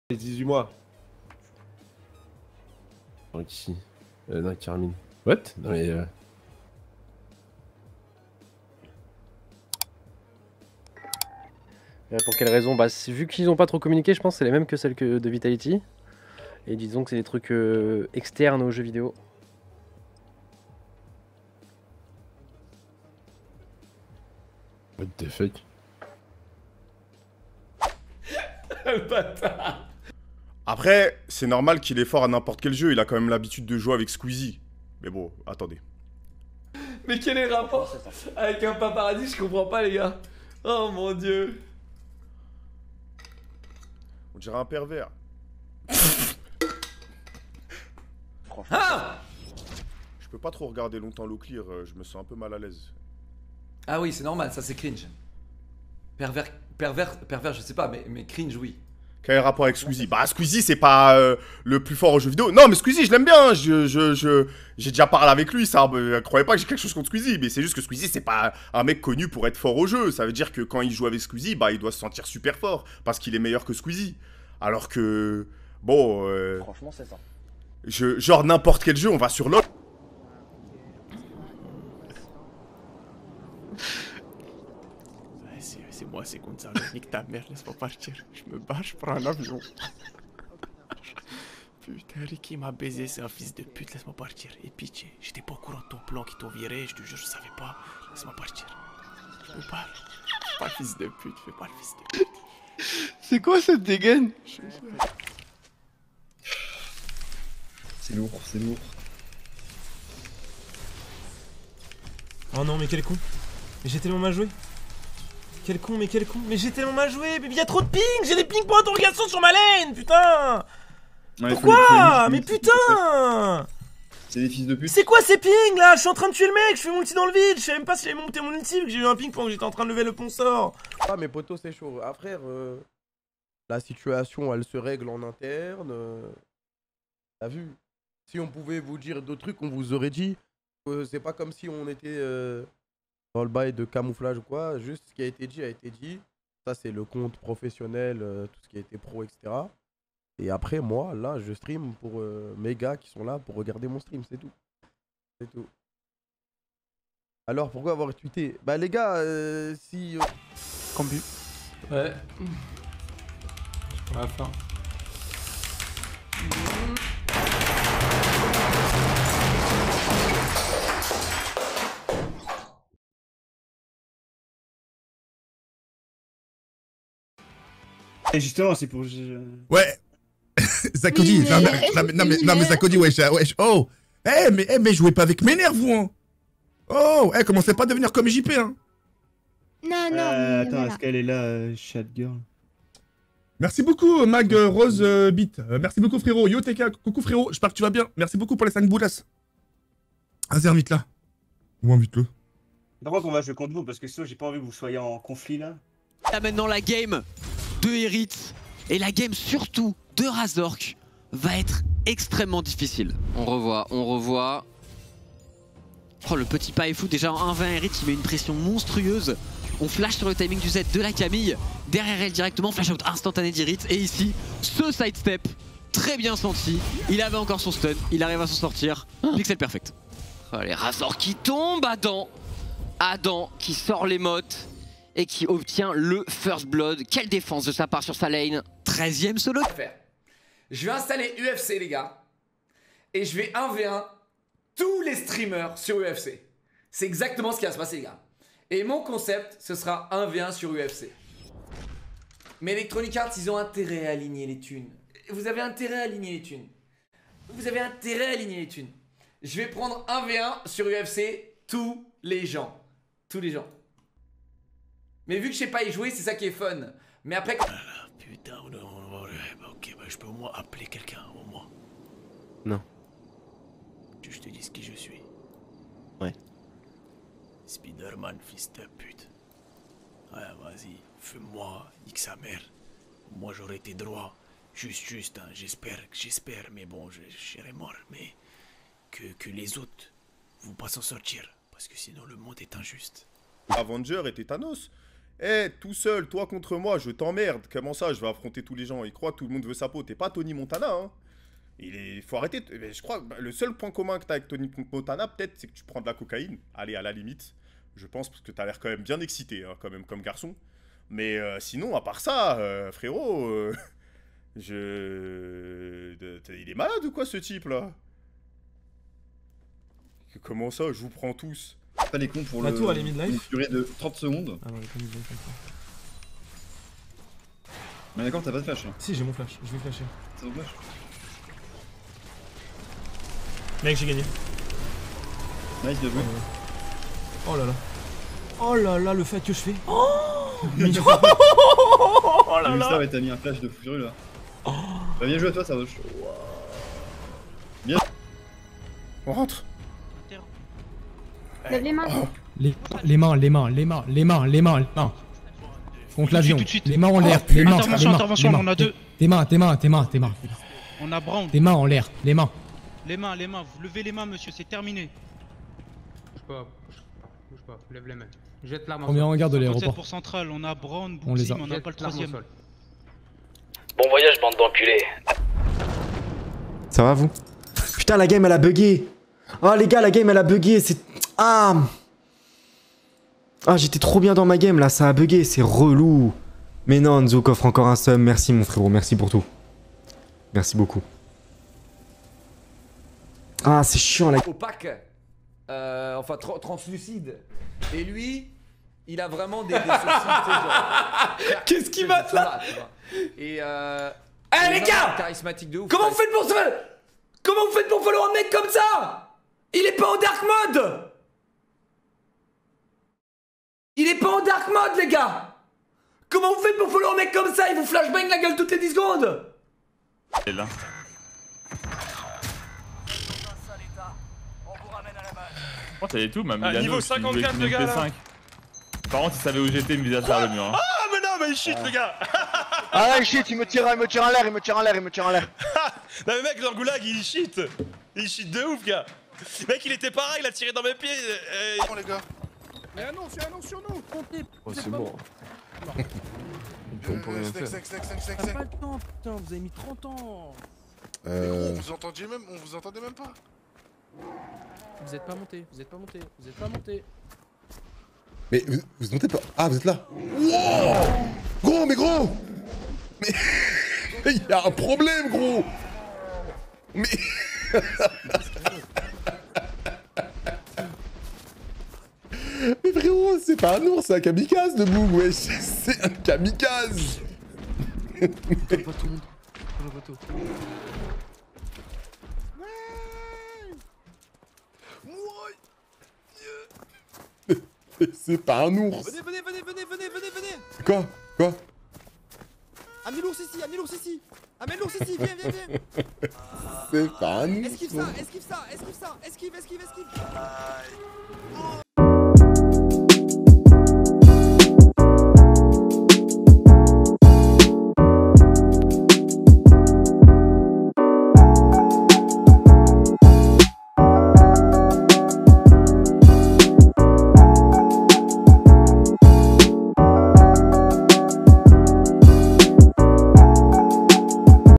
18 mois. Qui non, Carmine. What? Non mais Pour quelle raison? Bah, vu qu'ils n'ont pas trop communiqué, je pense que c'est les mêmes que celles de Vitality. Et disons que c'est des trucs externes aux jeux vidéo. what the fuck? Le bâtard. Après, c'est normal qu'il est fort à n'importe quel jeu, il a quand même l'habitude de jouer avec Squeezie. Mais bon, attendez. Mais quel est le rapport avec un paparazzi? Je comprends pas, les gars. Oh mon dieu. On dirait un pervers. Ah! Je peux pas trop regarder longtemps l'eau clear, je me sens un peu mal à l'aise. Ah oui, c'est normal, ça c'est cringe. Pervers, je sais pas, mais cringe, oui. Quel est le rapport avec Squeezie? Bah Squeezie c'est pas le plus fort aux jeux vidéo. Non mais Squeezie je l'aime bien, j'ai déjà parlé avec lui, ça. Croyez pas que j'ai quelque chose contre Squeezie, mais c'est juste que Squeezie c'est pas un mec connu pour être fort au jeu. Ça veut dire que quand il joue avec Squeezie, bah il doit se sentir super fort, parce qu'il est meilleur que Squeezie. Alors que... Bon... Franchement c'est ça. Genre n'importe quel jeu, on va sur l'autre. C'est moi, c'est Gonzalo. Nique ta mère, laisse-moi partir. Je me barre, je prends un avion. Putain, Ricky m'a baisé, c'est un fils de pute, laisse-moi partir. Et pitié, j'étais pas au courant de ton plan qui t'ont viré, je te jure, je savais pas. Laisse-moi partir. Je me barre. Fais pas le fils de pute, fais pas le fils de pute. C'est quoi cette dégaine? C'est lourd, c'est lourd. Oh non, mais quel con. Mais j'ai tellement mal joué. Quel con, mais quel con. Mais j'ai tellement mal joué. Mais il y a trop de ping. J'ai des pings pour interrogation sur ma lane, putain. Ouais, Pourquoi? Mais putain. C'est des fils de pute. C'est quoi ces pings là? Je suis en train de tuer le mec, je fais mon ulti dans le vide. Je sais même pas si j'avais monté mon ulti vu que j'ai eu un ping pendant que j'étais en train de lever le sponsor. Ah mais poto c'est chaud. Ah frère, la situation elle se règle en interne. T'as vu? Si on pouvait vous dire d'autres trucs, on vous aurait dit. C'est pas comme si on était dans le bail de camouflage ou quoi. Juste ce qui a été dit a été dit. Ça c'est le compte professionnel, tout ce qui a été pro, etc. Et après moi, là, je stream pour mes gars qui sont là pour regarder mon stream, c'est tout. C'est tout. Alors pourquoi avoir tweeté? Bah les gars, si... Cambu. Ouais. À la fin. Et justement, c'est pour... Ouais. Zakodi, Oui, non mais Zakodi, wesh, wesh, oh. Mais jouez pas avec mes nerfs, vous, hein. Oh, commencez pas à devenir comme JP, hein. Non, non. attends, voilà. est-ce qu'elle est là, chat girl? Merci beaucoup, Mag Rose Beat. Merci beaucoup, frérot. Yo, TK, coucou, frérot. J'espère que tu vas bien. Merci beaucoup pour les 5 boulasses. Vas-y, invite-la. Ou invite-le. Par contre, on va jouer contre vous, parce que sinon, j'ai pas envie que vous soyez en conflit, là. Là maintenant la game de Erit et la game surtout de Razork va être extrêmement difficile. On revoit. Oh le petit pas est fou, déjà en 1-20 Erit il met une pression monstrueuse. On flash sur le timing du Z de la Camille. Derrière elle directement, flash out instantané d'Erit. Et ici, ce sidestep, très bien senti. Il avait encore son stun, il arrive à s'en sortir. Pixel perfect. Allez, Razork qui tombe, Adam qui sort les mottes. Et qui obtient le first blood. Quelle défense de sa part sur sa lane. 13ème solo. Je vais installer UFC, les gars. Et je vais 1v1 tous les streamers sur UFC. C'est exactement ce qui va se passer, les gars. Et mon concept, ce sera 1v1 sur UFC. Mais Electronic Arts, ils ont intérêt à aligner les thunes. Vous avez intérêt à aligner les thunes. Vous avez intérêt à aligner les thunes. Je vais prendre 1v1 sur UFC tous les gens. Tous les gens. Mais vu que je sais pas y jouer, c'est ça qui est fun. Mais après... Putain, ok, bah je peux au moins appeler quelqu'un, au moins. Non. Que je te dise qui je suis. Ouais. Spider-Man, fils de pute. Ouais, vas-y, fais-moi, nique sa mère. Moi j'aurais été droit. Juste, hein, j'espère, mais bon, je serais mort. Mais que les autres vont pas s'en sortir. Parce que sinon le monde est injuste. Avenger était Thanos. Eh, tout seul, toi contre moi, je t'emmerde. Comment ça, je vais affronter tous les gens? Il croit que tout le monde veut sa peau. T'es pas Tony Montana, hein. Faut arrêter. Je crois que le seul point commun que t'as avec Tony Montana, peut-être, c'est que tu prends de la cocaïne. Allez, à la limite. Je pense, parce que t'as l'air quand même bien excité, hein, quand même, comme garçon. Mais sinon, à part ça, frérot, il est malade ou quoi, ce type-là? Comment ça, je vous prends tous? Pas les cons pour la tour, elle est mid-life. une durée de 30 secondes. Ah non, elle est pas mid-life. Mais d'accord, t'as pas de flash là. Si, j'ai mon flash, je vais flasher. C'est ton flash. Mec, j'ai gagné. Nice, bien joué. Oh là là. Oh là là, le fait que je fais. Oh là là. Ouais, t'as mis un flash de furieux là. Bah, bien joué à toi, ça va. Bien. On rentre. Lève les mains. Les mains. Contre l'avion. Les mains en l'air. Les mains. Intervention, on en a deux. Tes mains. On a Brown. Tes mains en l'air. Les mains. Les mains. Vous levez les mains, monsieur, c'est terminé. Bouge pas. Lève les mains. Jette l'arme. Premier regard de l'aéroport. Pour central, on a Brown, On les a. mais on n'a pas le troisième. Bon voyage, bande d'enculés. Ça va vous? Putain, la game elle a bugué. Oh les gars, la game elle a bugué. C'est. Ah, j'étais trop bien dans ma game là, ça a bugué, c'est relou. Mais non, Nzo coffre encore un sub. Merci mon frérot, merci pour tout. Merci beaucoup. Ah, c'est chiant la. Opaque. Enfin, translucide. Et lui, il a vraiment des sourcils, tu sais, genre. Qu'est-ce qu'il mate là? Et Eh les gars! Charismatique de ouf. Comment vous faites pour follow un mec comme ça? Il est pas en dark mode! Il est pas en dark mode, les gars! Comment vous faites pour follow un mec comme ça? Il vous flashbang la gueule toutes les 10 secondes! Et là. Oh, t'as tout, même. Niveau 54 de gars là. Par contre, il savait où j'étais, il me visait à travers le mur. Hein. Ah, mais non, mais il cheat, le gars. Ah, il cheat, il me tire en l'air. Non, mais mec, leur goulag, il cheat. Il cheat de ouf, gars. Mec, il était pareil, il a tiré dans mes pieds. Oh, les gars. Mais annonce sur nous. Oh, c'est bon. On peut rien faire. T'as pas le temps, putain, vous avez mis 30 ans. On vous entendait même pas. Vous êtes pas monté. Mais vous montez pas. Ah, vous êtes là. Wow, gros. Mais il y a un problème, gros. Mais mais frérot, c'est pas un ours, c'est un kamikaze de Boog, wesh. C'est un kamikaze. Pas tout le monde. Dans le bateau. C'est pas un ours. Venez. Quoi? Amène l'ours ici. Amène l'ours ici, viens. C'est pas un ours. Esquive ça. Esquive.